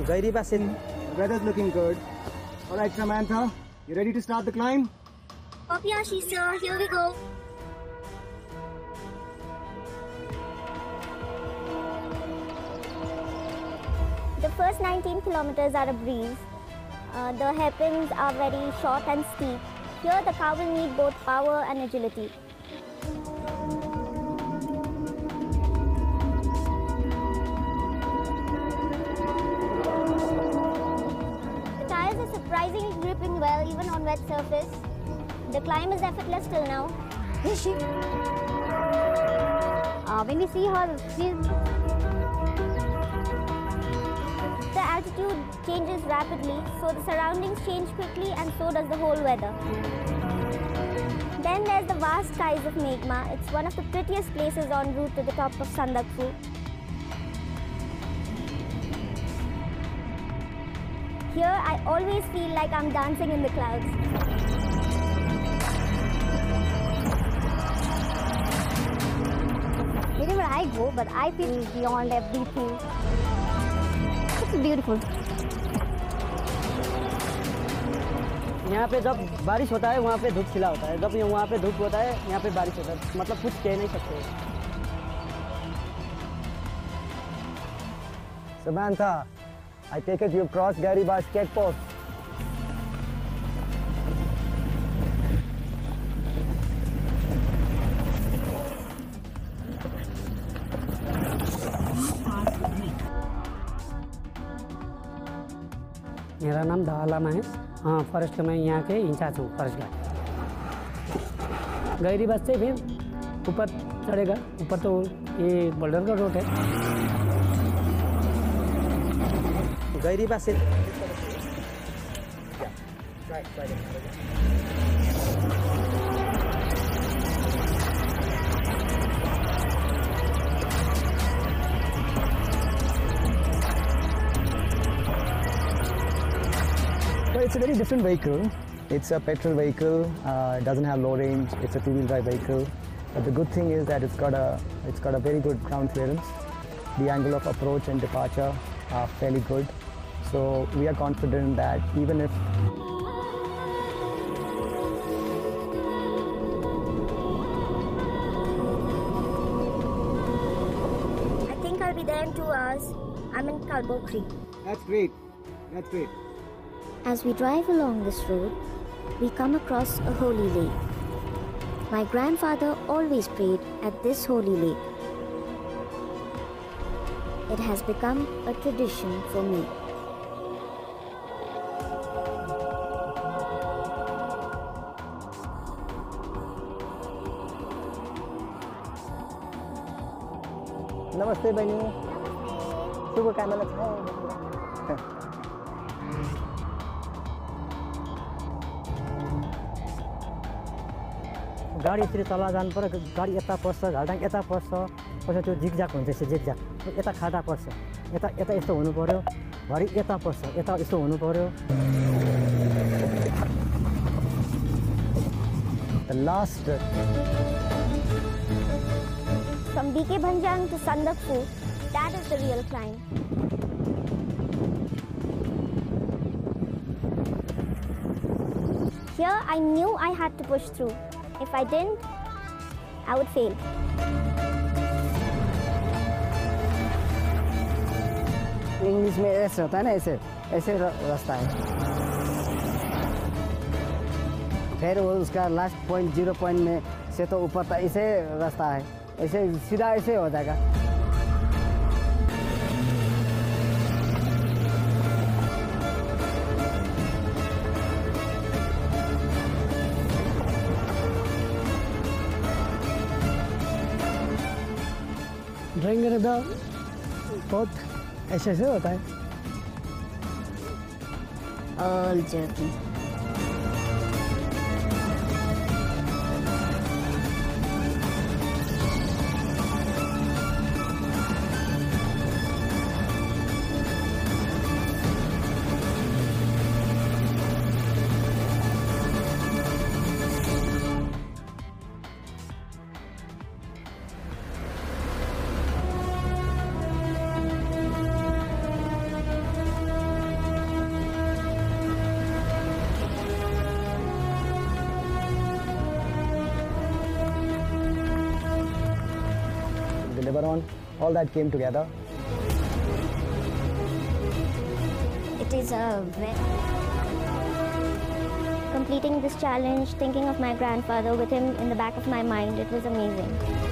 Gary Bassin. Weather's looking good. All right, Samantha, you ready to start the climb? Kobayashi sir, here we go. The first 19 kilometers are a breeze. The hairpins are very short and steep. Here the car will need both power and agility. The tires are surprisingly gripping well even on wet surface. The climb is effortless till now. Is she? When we see her, The altitude changes rapidly, so the surroundings change quickly and so does the whole weather. Then there's the vast skies of Meghma. It's one of the prettiest places en route to the top of Sandakphu. Here I always feel like I'm dancing in the clouds. wherever I go, but I feel beyond everything. It's beautiful. यहाँ पे जब बारिश होता है वहाँ पे धूप खिला होता है, जब वहाँ पे धूप होता है यहाँ पे बारिश होता है, मतलब कुछ कह नहीं सकते. Samantha, I take it you've crossed Gariba's checkpost. मेरा नाम दाला महेश. हाँ, फॉरेस्ट में यहाँ के इंचार्ज हूँ फॉरेस्ट गार्ड. गैरी बस से फिर ऊपर चढ़ेगा. ऊपर तो ये बोल्डर का रोड है. Gary Bassin. Well, it's a very different vehicle. It's a petrol vehicle. It doesn't have low range. It's a two-wheel drive vehicle. But the good thing is that it's got a very good ground clearance. The angle of approach and departure are fairly good. So we are confident that even if I think I'll be there in 2 hours. I'm in Kalbokri. that's great. That's great. As we drive along this road, we come across a holy lake. My grandfather always prayed at this holy lake. It has become a tradition for me. Namaste, Bani. शुभकामना छ. गाडी यसरी तल जानु पर्यो, गाडी यता पर्छ, घाल्टाङ यता पर्छ, पछि त्यो जिगजाग हुन्छ, यसो जिगजाग यता खाडा पर्छ, यता यता यस्तो हुनु पर्यो, घरि यता पर्छ, यता यस्तो हुनु पर्यो. The last stretch. From BK Bhanjang to Sandakphu, that is the real climb. Here I knew I had to push through. If I didn't, I would fail. English में ऐसे होता है ना, ऐसे ऐसे रास्ता है. फिर वो उसका लास्ट पॉइंट 0 पॉइंट में से तो ऊपर तक ऐसे रास्ता है, ऐसे सीधा ऐसे हो जाएगा. ड्राइंग करने का बहुत ऐसे ऐसे होता है. All jerky. were on, all that came together. It is completing this challenge, thinking of my grandfather with him in the back of my mind, it was amazing.